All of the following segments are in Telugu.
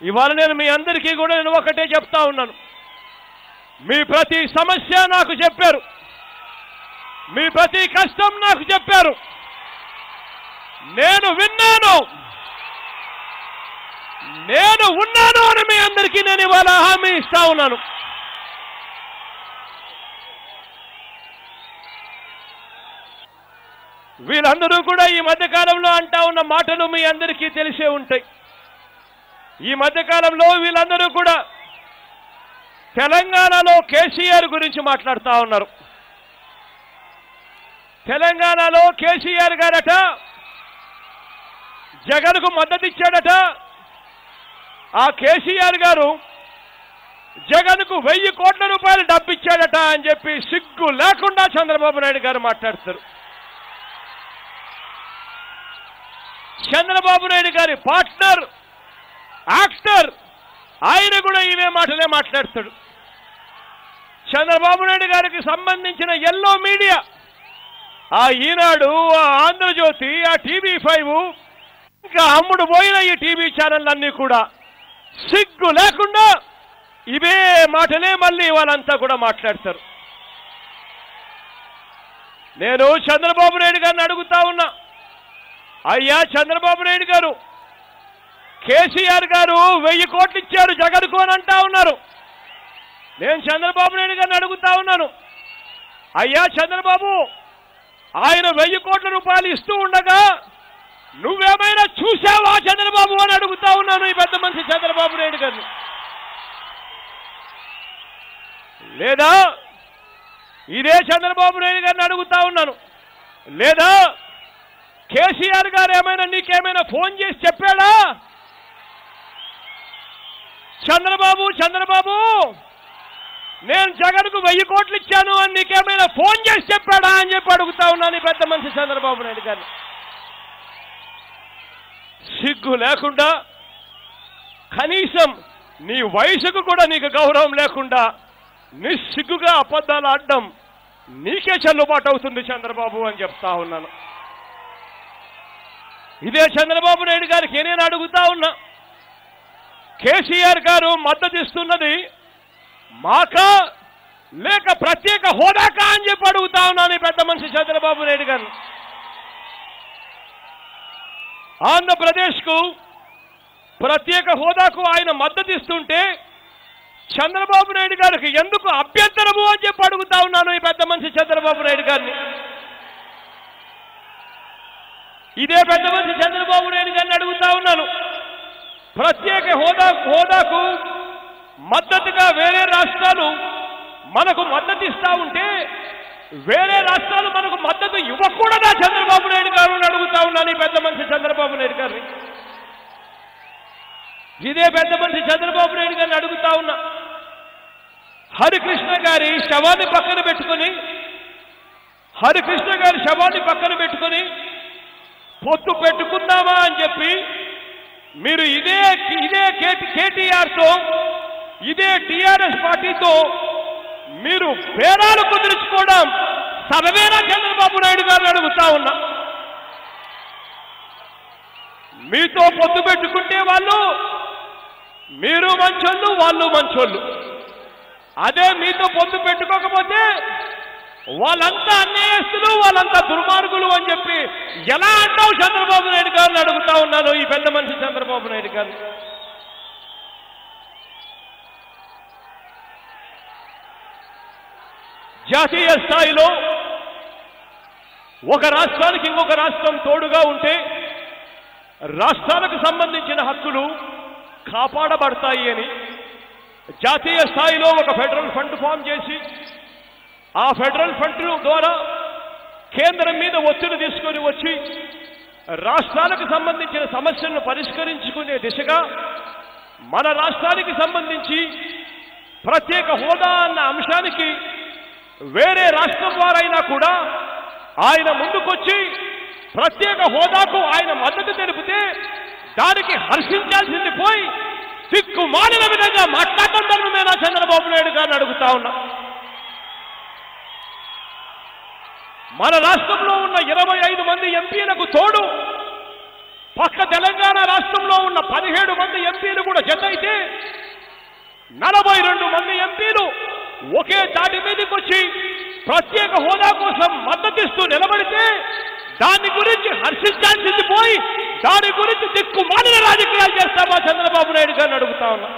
ఇవాళ నేను మీ అందరికీ కూడా నేను ఒకటే చెప్తా ఉన్నాను. మీ ప్రతి సమస్య నాకు చెప్పారు, మీ ప్రతి కష్టం నాకు చెప్పారు, నేను విన్నాను, నేను ఉన్నాను అని మీ అందరికీ నేను ఇవాళ హామీ ఇస్తా ఉన్నాను. వీళ్ళందరూ కూడా ఈ మధ్యకాలంలో అంటా ఉన్న మాటలు మీ అందరికీ తెలిసే ఉంటాయి. ఈ మధ్యకాలంలో వీళ్ళందరూ కూడా తెలంగాణలో కేసీఆర్ గురించి మాట్లాడుతూ ఉన్నారు. తెలంగాణలో కేసీఆర్ గారట జగన్కు మద్దతు ఇచ్చాడట. ఆ కేసీఆర్ గారు జగన్కు 1000 కోట్ల రూపాయలు డబ్బు ఇచ్చాడట అని చెప్పి సిగ్గు లేకుండా చంద్రబాబు నాయుడు గారు మాట్లాడతారు. చంద్రబాబు నాయుడు గారి పార్ట్నర్ యాక్టర్ ఆయన కూడా ఇవే మాటలే మాట్లాడతాడు. చంద్రబాబు నాయుడు గారికి సంబంధించిన ఎల్లో మీడియా, ఆ ఈనాడు, ఆ ఆంధ్రజ్యోతి, ఆ TV5, ఇంకా అమ్ముడు పోయిన ఈ టీవీ ఛానళ్ళన్నీ కూడా సిగ్గు లేకుండా ఇవే మాటలే మళ్ళీ వాళ్ళంతా కూడా మాట్లాడతారు. నేను చంద్రబాబు నాయుడు గారిని అడుగుతా ఉన్నా, అయ్యా చంద్రబాబు నాయుడు గారు, కేసీఆర్ గారు 1000 కోట్లు ఇచ్చారు జగన్కు అని అంటా ఉన్నారు. నేను చంద్రబాబు నాయుడు గారిని అడుగుతా ఉన్నాను, అయ్యా చంద్రబాబు, ఆయన 1000 కోట్ల రూపాయలు ఇస్తూ ఉండగా నువ్వేమైనా చూసావా చంద్రబాబు అని అడుగుతా ఉన్నాను ఈ పెద్ద మనిషి చంద్రబాబు నాయుడు గారిని. లేదా ఇదే చంద్రబాబు నాయుడు గారిని అడుగుతా ఉన్నాను, లేదా కేసీఆర్ గారు ఏమైనా నీకేమైనా ఫోన్ చేసి చెప్పాడా, చంద్రబాబు నేను జగన్కు 1000 కోట్లు ఇచ్చాను అని నీకేమైనా ఫోన్ చేసి చెప్పాడా అని చెప్పి అడుగుతా ఉన్నాను ఈ పెద్ద మనిషి చంద్రబాబు నాయుడు గారిని. సిగ్గు లేకుండా, కనీసం నీ వయసుకు కూడా నీకు గౌరవం లేకుండా నిస్సిగ్గుగా అబద్ధాలు ఆడడం నీకే చెల్లుబాటు అవుతుంది చంద్రబాబు అని చెప్తా ఉన్నాను. ఇదే చంద్రబాబు నాయుడు గారికి నేను అడుగుతా ఉన్నా, కేసీఆర్ గారు మద్దతు ఇస్తున్నది మాకా లేక ప్రత్యేక హోదాకా అని చెప్పి అడుగుతా ఉన్నాను ఈ పెద్ద మనిషి చంద్రబాబు నాయుడు గారిని. ఆంధ్రప్రదేశ్కు ప్రత్యేక హోదాకు ఆయన మద్దతు ఇస్తుంటే చంద్రబాబు నాయుడు గారికి ఎందుకు అభ్యంతరము అని చెప్పి అడుగుతా ఉన్నాను ఈ పెద్ద మనిషి చంద్రబాబు నాయుడు గారిని. ఇదే పెద్ద మనిషి చంద్రబాబు నాయుడు గారిని అడుగుతా ఉన్నాను, ప్రత్యేక హోదాకు మద్దతుగా వేరే రాష్ట్రాలు మనకు మద్దతు ఇస్తా ఉంటే వేరే రాష్ట్రాలు మనకు మద్దతు ఇవ్వకూడదా చంద్రబాబు నాయుడు గారు అని అడుగుతా ఉన్నాను ఈ పెద్ద మనిషి చంద్రబాబు నాయుడు గారిని. ఇదే పెద్ద మనిషి చంద్రబాబు నాయుడు గారిని అడుగుతా ఉన్నా, హరికృష్ణ గారి శవాన్ని పక్కన పెట్టుకొని పొత్తు పెట్టుకుందామా అని చెప్పి మీరు ఇదే కేటీఆర్తో, ఇదే టీఆర్ఎస్ పార్టీతో మీరు బేరాలు కుదుర్చుకోవడం సబవేనా చంద్రబాబు నాయుడు గారిని అడుగుతా ఉన్నా. మీతో పొత్తు పెట్టుకుంటే మీరు మంచోళ్ళు, వాళ్ళు మంచోళ్ళు. అదే మీతో పొత్తు పెట్టుకోకపోతే వాళ్ళంతా అన్యాయస్తులు, వాళ్ళంతా దుర్మార్గులు అని చెప్పి ఎలా అంటావు చంద్రబాబు నాయుడు గారిని అడుగుతా ఉన్నాను ఈ పెద్ద మనిషి చంద్రబాబు నాయుడు గారిని. జాతీయ స్థాయిలో ఒక రాష్ట్రానికి ఇంకొక రాష్ట్రం తోడుగా ఉంటే రాష్ట్రాలకు సంబంధించిన హక్కులు కాపాడబడతాయి అని జాతీయ స్థాయిలో ఒక ఫెడరల్ ఫండ్ ఫామ్ చేసి ఆ ఫెడరల్ ఫండ్ ద్వారా కేంద్రం మీద ఒత్తిడి తీసుకొని వచ్చి రాష్ట్రాలకు సంబంధించిన సమస్యలను పరిష్కరించుకునే దిశగా మన రాష్ట్రానికి సంబంధించి ప్రత్యేక హోదా అన్న అంశానికి వేరే రాష్ట్రం వారైనా కూడా ఆయన ముందుకొచ్చి ప్రత్యేక హోదాకు ఆయన మద్దతు తెలిపితే దానికి హర్షించాల్సింది పోయి సిక్కు మాలిన విధంగా మాట్లాడటం నేను చంద్రబాబు నాయుడు గారిని అడుగుతా ఉన్నా. మన రాష్ట్రంలో ఉన్న 25 మంది ఎంపీలకు తోడు పక్క తెలంగాణ రాష్ట్రంలో ఉన్న 17 మంది ఎంపీలు కూడా జత అయితే 42 మంది ఎంపీలు ఒకే దాటి మీదకి వచ్చి ప్రత్యేక హోదా కోసం మద్దతిస్తూ నిలబడితే దాని గురించి హర్షించాల్సింది పోయి దాని గురించి దిక్కుమాలిన రాజకీయాలు చేస్తామా చంద్రబాబు నాయుడు గారిని అడుగుతా ఉన్నా.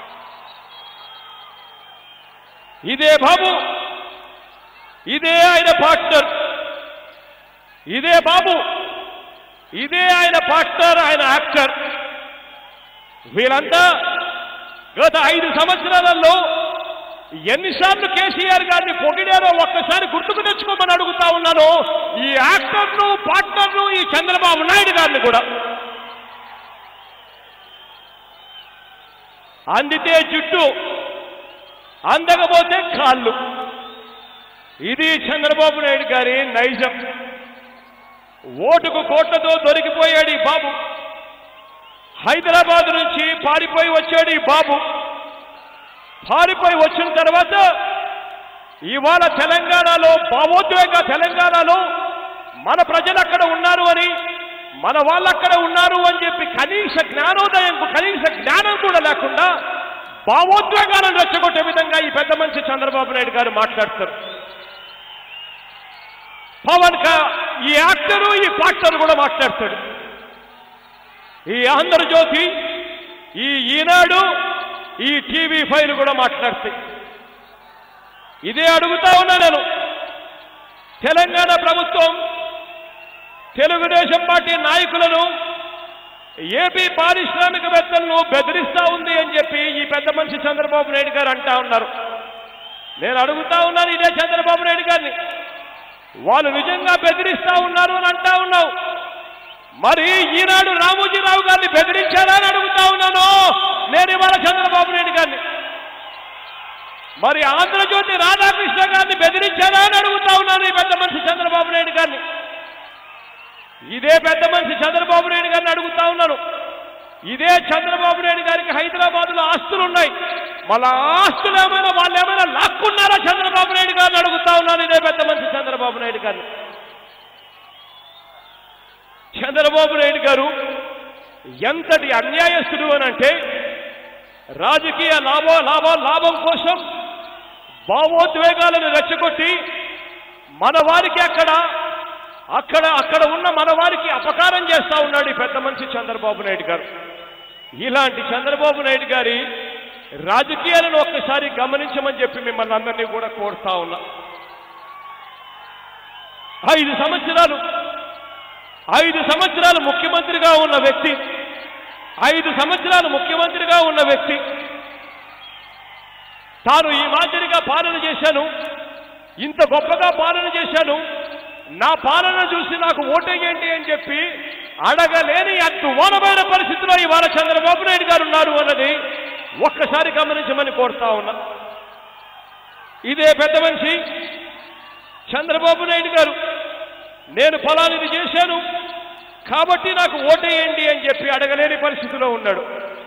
ఇదే బాబు, ఇదే ఆయన పార్ట్నర్, ఇదే బాబు, ఇదే ఆయన పార్ట్నర్, ఆయన యాక్టర్. వీళ్ళంతా గత 5 సంవత్సరాలలో ఎన్నిసార్లు కేసీఆర్ గారిని పొగిడారో ఒక్కసారి గుర్తుకు తెచ్చుకోమని అడుగుతా ఉన్నాను. ఈ యాక్టర్ను, పార్ట్నర్ను, ఈ చంద్రబాబు నాయుడు గారిని కూడా. అందితే జుట్టు, అందకపోతే కాళ్ళు. ఇది చంద్రబాబు నాయుడు గారి నైజం. ఓటుకు కోట్లతో దొరికిపోయాడు ఈ బాబు. హైదరాబాద్ నుంచి పారిపోయి వచ్చాడు ఈ బాబు. పారిపోయి వచ్చిన తర్వాత ఇవాళ తెలంగాణలో భావోద్వేగ తెలంగాణలో మన ప్రజలు అక్కడ ఉన్నారు అని, మన వాళ్ళు అక్కడ ఉన్నారు అని చెప్పి కనీస జ్ఞానం కూడా లేకుండా భావోద్వేగాలను రెచ్చగొట్టే విధంగా ఈ పెద్ద మనిషి చంద్రబాబు నాయుడు గారు మాట్లాడతారు. పవన్ ఈ యాక్టరు, ఈ పార్ట్నర్ కూడా మాట్లాడతాడు. ఈ ఆంధ్రజ్యోతి, ఈ ఈనాడు, ఈ TV5 కూడా మాట్లాడతాయి. ఇదే అడుగుతా ఉన్నా నేను. తెలంగాణ ప్రభుత్వం తెలుగుదేశం పార్టీ నాయకులను, ఏపీ పారిశ్రామికవేత్తలను బెదిరిస్తా ఉంది అని చెప్పి ఈ పెద్ద మనిషి చంద్రబాబు నాయుడు గారు అంటా ఉన్నారు. నేను అడుగుతా ఉన్నాను ఇదే చంద్రబాబు నాయుడు గారిని, వాళ్ళు నిజంగా బెదిరిస్తా ఉన్నారు అని అంటా ఉన్నావు, మరి ఈనాడు రామోజీరావు గారిని బెదిరించారా అని అడుగుతా ఉన్నాను నేను ఇవాళ చంద్రబాబు నాయుడు గారిని. మరి ఆంధ్రజ్యోతి రాధాకృష్ణ గారిని బెదిరించారా అని అడుగుతా ఉన్నాను ఈ పెద్ద మనిషి చంద్రబాబు నాయుడు గారిని. ఇదే పెద్ద మనిషి చంద్రబాబు నాయుడు గారిని అడుగుతా ఉన్నాను. ఇదే చంద్రబాబు నాయుడు గారికి హైదరాబాద్లో ఆస్తులు ఉన్నాయి, మళ్ళా ఆస్తులు ఏమైనా వాళ్ళు ఏమైనా లాక్కున్నారా చంద్రబాబు నాయుడు గారిని అడుగుతా ఉన్నాను ఇదే పెద్ద మనిషి చంద్రబాబు నాయుడు గారిని. చంద్రబాబు నాయుడు గారు ఎంతటి అన్యాయస్తుడు అని అంటే, రాజకీయ లాభం కోసం భావోద్వేగాలను రెచ్చగొట్టి మన వారికి అక్కడ ఉన్న మన వారికి అపకారం చేస్తా ఉన్నాడు ఈ పెద్ద మనిషి చంద్రబాబు నాయుడు గారు. ఇలాంటి చంద్రబాబు నాయుడు గారి రాజకీయాలను ఒక్కసారి గమనించమని చెప్పి మిమ్మల్ని అందరినీ కూడా కోరుతా ఉన్నా. 5 సంవత్సరాలు ముఖ్యమంత్రిగా ఉన్న వ్యక్తి, 5 సంవత్సరాలు ముఖ్యమంత్రిగా ఉన్న వ్యక్తి తాను ఈ మాదిరిగా పాలన చేశాను, ఇంత గొప్పగా పాలన చేశాను, నా పాలన చూసి నాకు ఓటేయండి అని చెప్పి అడగలేని అద్భుతమైన పరిస్థితిలో ఇవాళ చంద్రబాబు నాయుడు గారు ఉన్నారు అన్నది ఒక్కసారి గమనించమని కోరుతా ఉన్నా. ఇదే పెద్ద మనిషి చంద్రబాబు నాయుడు గారు నేను ఫలానిది చేశాను కాబట్టి నాకు ఓటేయండి అని చెప్పి అడగలేని పరిస్థితిలో ఉన్నాడు.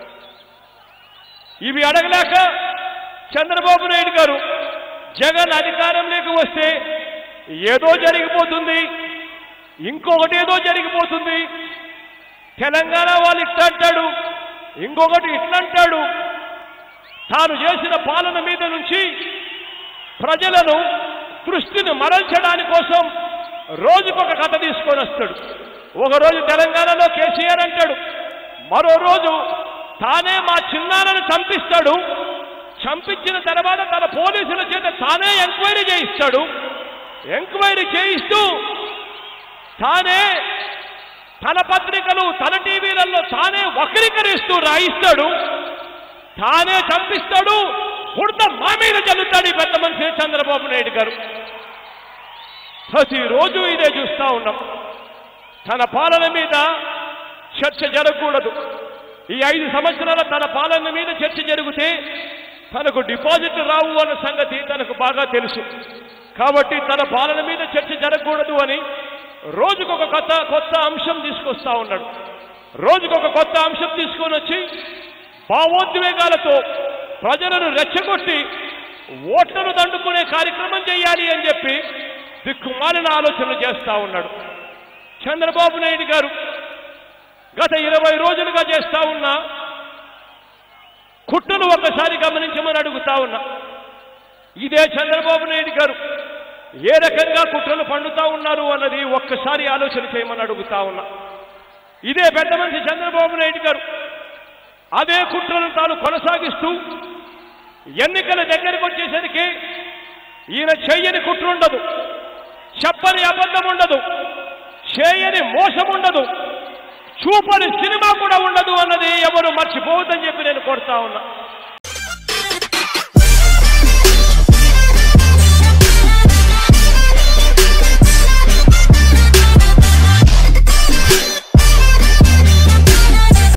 ఇవి అడగలేక చంద్రబాబు నాయుడు గారు జగన్ అధికారంలోకి వస్తే ఏదో జరిగిపోతుంది, ఇంకొకటి ఏదో జరిగిపోతుంది, తెలంగాణ వాళ్ళు ఇట్లా అంటాడు, ఇంకొకటి ఇట్లా అంటాడు. తాను చేసిన పాలన మీద నుంచి ప్రజలను దృష్టిని మరల్చడానికి కోసం రోజుకొక కథ తీసుకొని వస్తాడు. ఒకరోజు తెలంగాణలో కేసీఆర్ అంటాడు, మరో రోజు తానే మా చిన్నాన్నను చంపిస్తాడు, చంపించిన తర్వాత తన పోలీసుల చేత తానే ఎంక్వైరీ చేయిస్తాడు, ఎంక్వైరీ చేయిస్తూ తానే తన పత్రికలు తన టీవీలలో తానే వక్రీకరిస్తూ రాయిస్తాడు, తానే చంపిస్తాడు, బురద మా మీద చల్లుతాడు ఈ పెద్ద మనిషి చంద్రబాబు నాయుడు గారు. ప్రతిరోజు ఇదే చూస్తా ఉన్నాం. తన పాలన మీద చర్చ జరగకూడదు. ఈ 5 సంవత్సరాల తన పాలన మీద చర్చ జరిగితే తనకు డిపాజిట్లు రావు అన్న సంగతి తనకు బాగా తెలుసు. కాబట్టి తన పాలన మీద చర్చ జరగకూడదు అని రోజుకొక కొత్త అంశం తీసుకొస్తా ఉన్నాడు. రోజుకొక కొత్త అంశం తీసుకొని వచ్చి భావోద్వేగాలతో ప్రజలను రెచ్చగొట్టి ఓట్లను దండుకునే కార్యక్రమం చేయాలి అని చెప్పి దిక్కుమాలిన ఆలోచనలు చేస్తా ఉన్నాడు. చంద్రబాబు నాయుడు గారు గత 20 రోజులుగా చేస్తా ఉన్నా కుట్రను ఒక్కసారి గమనించమని అడుగుతా ఉన్నా. ఇదే చంద్రబాబు నాయుడు గారు ఏ రకంగా కుట్రలు పండుతా ఉన్నారు అన్నది ఒక్కసారి ఆలోచన చేయమని అడుగుతా ఉన్నా. ఇదే పెద్ద మనిషి చంద్రబాబు నాయుడు గారు అదే కుట్రను తాను కొనసాగిస్తూ ఎన్నికల దగ్గరకు వచ్చేసరికి ఈయన చెయ్యని కుట్ర ఉండదు, చెప్పని అబద్ధం ఉండదు, చేయని మోసం ఉండదు, చూపని సినిమా కూడా ఉండదు అన్నది ఎవరు మర్చిపోవద్దని చెప్పి నేను కోరుతా ఉన్నా.